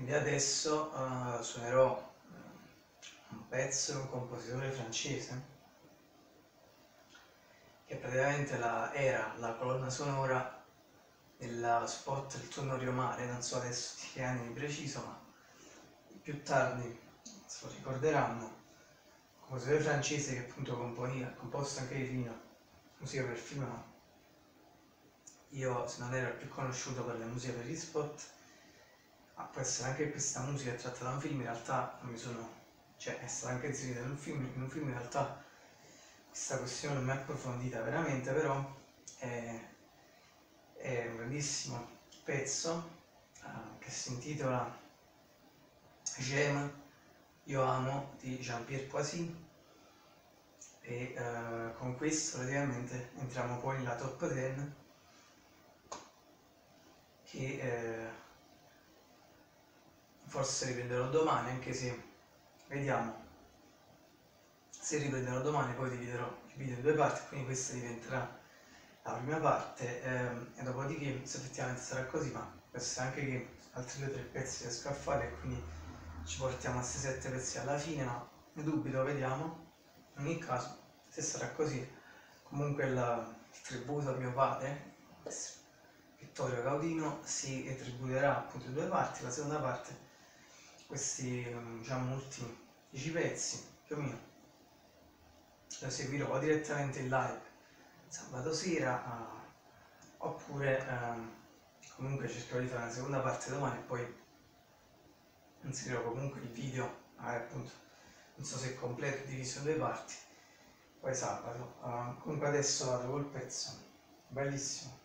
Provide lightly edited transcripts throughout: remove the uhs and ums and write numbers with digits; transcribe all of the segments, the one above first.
Quindi adesso suonerò un pezzo di un compositore francese che praticamente era la colonna sonora della spot Il tuo Norio Mare, non so adesso di che anni di preciso, ma più tardi se lo ricorderanno. Un compositore francese che appunto ha composto anche di film, musica per film, no. Io, se non ero il più conosciuto per le musiche per gli spot, ma può essere anche questa musica è tratta da un film, in realtà non mi sono, cioè è stata anche inserita in un film in realtà questa questione non mi è approfondita veramente, però è un grandissimo pezzo che si intitola J'aime, io amo, di Jean-Pierre Poisy, e con questo praticamente entriamo poi nella top 10 che forse riprenderò domani, anche se vediamo se riprenderò domani, poi dividerò il video in due parti, quindi questa diventerà la prima parte e dopodiché se effettivamente sarà così, ma può essere anche che altri 2 o 3 pezzi riesco a fare e quindi ci portiamo a 6-7 pezzi alla fine, ma ne dubito, vediamo. In ogni caso, se sarà così, comunque il tributo a mio padre, Vittorio Gaudino, si attribuirà appunto in 2 parti. La seconda parte, questi diciamo ultimi 10 pezzi più o meno, lo seguirò direttamente in live sabato sera, oppure comunque cercherò di fare una seconda parte domani e poi inserirò comunque il video, appunto non so se è completo, diviso in 2 parti, poi sabato. Comunque adesso vado col pezzo, bellissimo.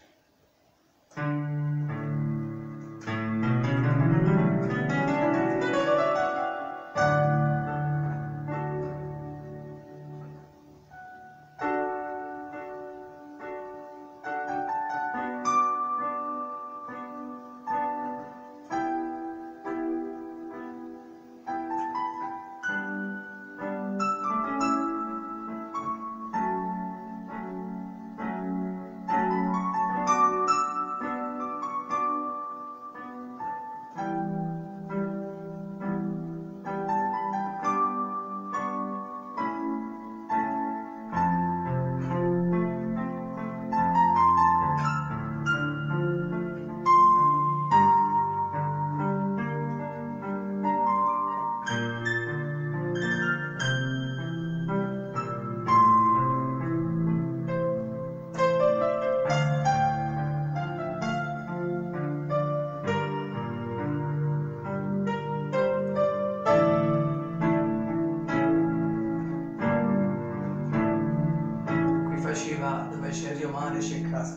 Faceva Dove c'è il Rio Mare c'è casa.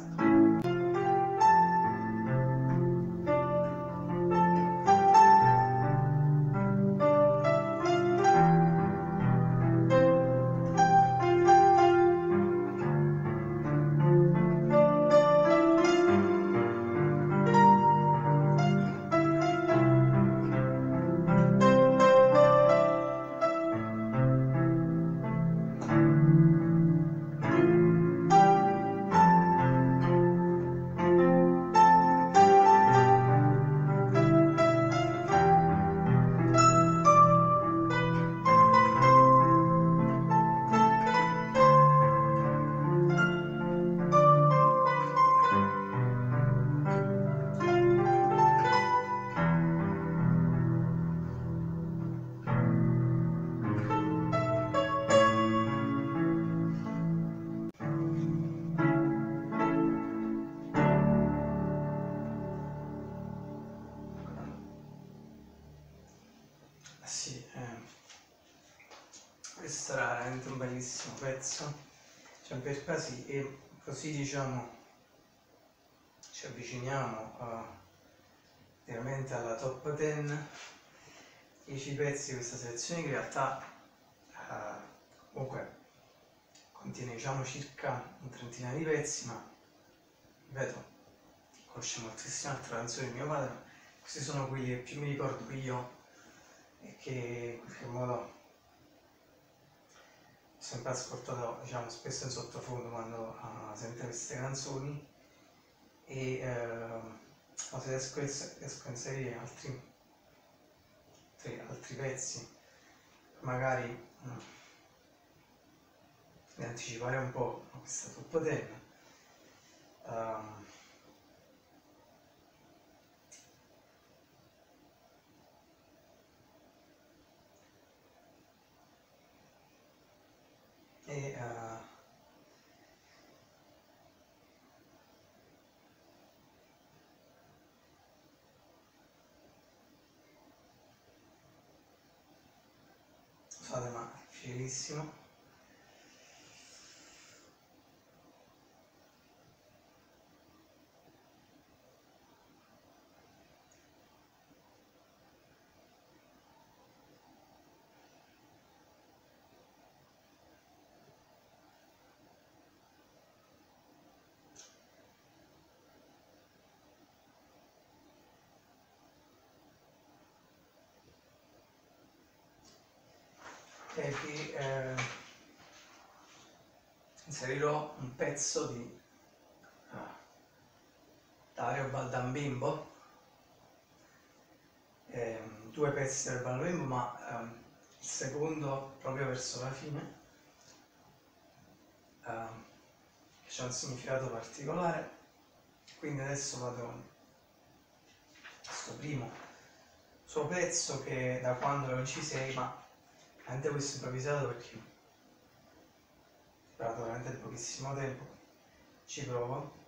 Sì, questo era veramente un bellissimo pezzo, Jean-Pierre Poisy, e così diciamo ci avviciniamo veramente alla top 10, 10 pezzi di questa selezione che in realtà comunque contiene diciamo circa un trentina di pezzi, ma ripeto, conosce moltissime altre canzoni di mio padre, questi sono quelli che più mi ricordo io e che in qualche modo ho sempre ascoltato diciamo spesso in sottofondo quando sento queste canzoni, e se riesco a inserire altri altri pezzi, magari di anticipare un po' questa top 10. Scusate, ma è difficilissimo. E qui inserirò un pezzo di Dario Baldambimbo, 2 pezzi del Baldambimbo, ma il secondo proprio verso la fine, che c'è un significato particolare. Quindi adesso vado con questo primo suo pezzo, che da quando lo ci sei, ma veramente questo improvvisato perché ho preparato veramente pochissimo tempo, ci provo.